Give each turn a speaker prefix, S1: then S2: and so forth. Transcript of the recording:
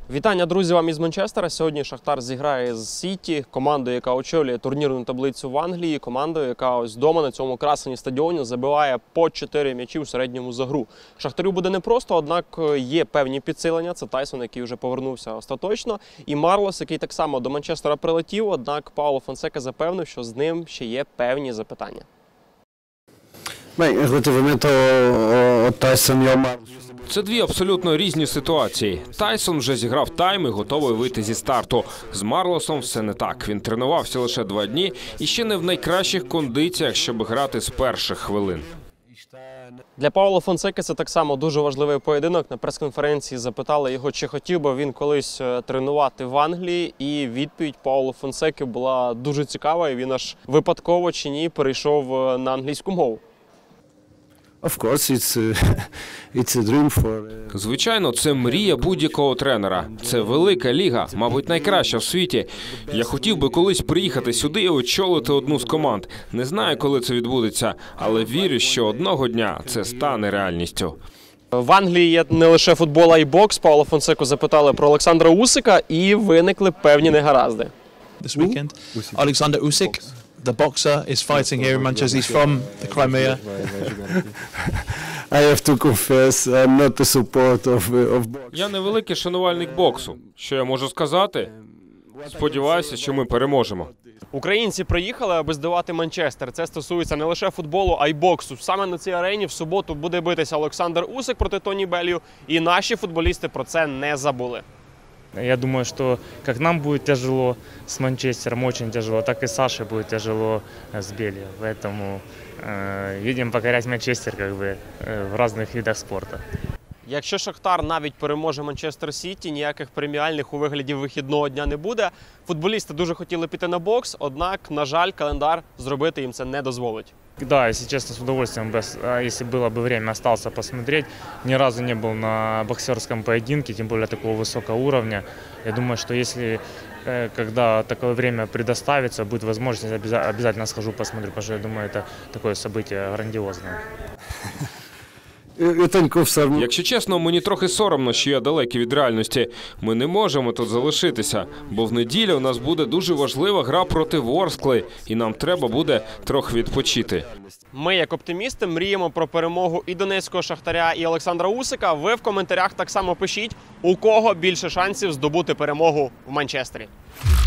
S1: Вітання, друзі, вам із Манчестера. Сьогодні Шахтар зіграє з Сіті, командою, яка очолює турнірну таблицю в Англії, командою, яка ось вдома на цьому красенні стадіоні забиває по 4 м'ячі в середньому за гру. Шахтарю буде непросто, однак є певні підсилення. Це Тайсон, який вже повернувся остаточно, і Марлос, який так само до Манчестера прилетів, однак Пауло Фонсека запевнив, що з ним ще є певні запитання.
S2: Це дві абсолютно різні ситуації. Тайсон вже зіграв тайм і готовий вийти зі старту. З Марлосом все не так. Він тренувався лише 2 дні і ще не в найкращих кондиціях, щоб грати з перших хвилин.
S1: Для Пауло Фонсеки це так само дуже важливий поєдинок. На прес-конференції запитали його, чи хотів би він колись тренувати в Англії, і відповідь Пауло Фонсеки була дуже цікава, і він аж випадково чи ні перейшов на англійську мову.
S2: Звичайно, це мрія будь-якого тренера. Це велика ліга, мабуть, найкраща в світі. Я хотів би колись приїхати сюди і очолити одну з команд. Не знаю, коли це відбудеться, але вірю, що одного дня це стане реальністю.
S1: В Англії є не лише футбол, а й бокс. Пауло Фонсеку запитали про Олександра Усика, і виникли певні негаразди.
S3: This weekend, Alexander Usyk, the boxer, is fighting here in Manchester. He's from the Crimea.
S4: I have to confess, I'm not a supporter of boxing.
S2: Я невеликий шанувальник боксу. Що я можу сказати? Сподіваюся, що ми переможемо.
S1: Українці приїхали, аби здивувати Манчестер. Це стосується не лише футболу, а й боксу. Саме на цій арені в суботу буде битися Олександр Усик проти Тоні Беллью, і наші футболісти про це не забули.
S5: Я думаю, что как нам будет тяжело с Манчестером, очень тяжело, так и Саше будет тяжело с Белью. Поэтому видим покорять Манчестер в разных видах спорта.
S1: Якщо Шахтар навіть переможе Манчестер Сіті, ніяких преміальних у вигляді вихідного дня не буде. Футболісти дуже хотіли піти на бокс, однак, на жаль, календар зробити їм це не дозволить.
S5: Да, если честно, с удовольствием, если было бы время, остался посмотреть. Ни разу не был на боксерском поединке, тем более такого высокого уровня. Я думаю, что если, когда такое время предоставится, будет возможность, обязательно схожу посмотрю, потому что я думаю, это такое событие грандиозное.
S2: Якщо чесно, мені трохи соромно, що я далекий від реальності. Ми не можемо тут залишитися, бо в неділю у нас буде дуже важлива гра проти Ворскли, і нам треба буде трохи відпочити.
S1: Ми, як оптимісти, мріємо про перемогу і донецького Шахтаря, і Олександра Усика. Ви в коментарях так само пишіть, у кого більше шансів здобути перемогу в Манчестері.